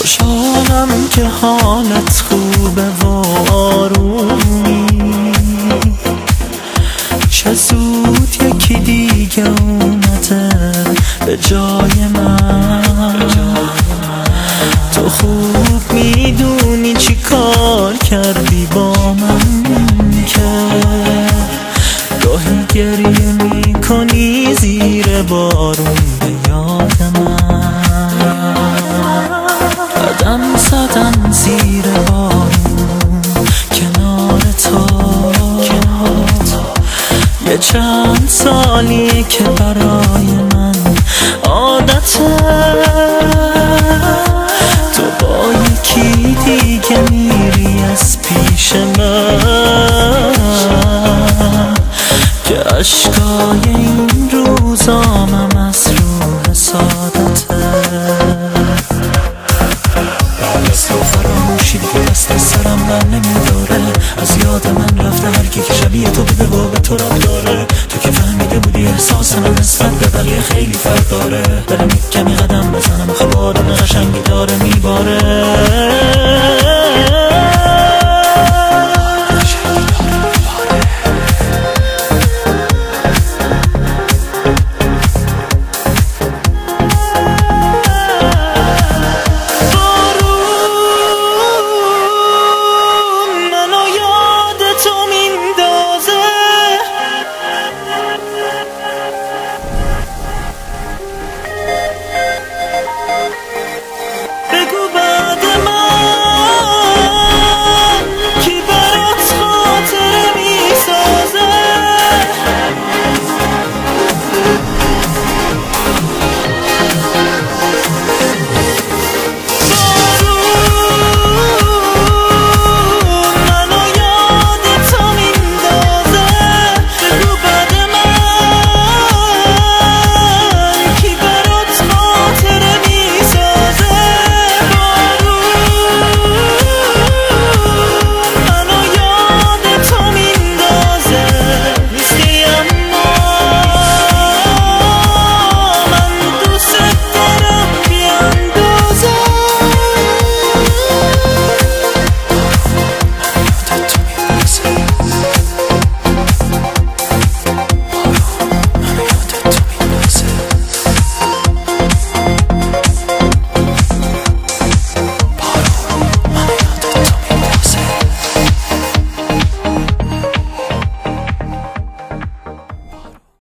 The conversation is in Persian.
خوشحالم که حالت خوبه و آرومی، چه زود یکی دیگه اومده به جای من. تو خوب میدونی چی کار کردی با من که گاهی گریه میکنی زیر بارون به یاد من. قدم زدم زیر بارون کنار تو، یه چند سالیه که برای من عادته. تو با یکی دیگه میری از پیش من که اشکای این روزامم از روح سعادته. دست و فراموشی دیگه دست سرم من نمیداره، از یاد من رفته هر کی که شبیه تو بده و به تو رب داره. تو که فهمیده بودی احساس من نسبت به بقیه خیلی فرق داره، دلم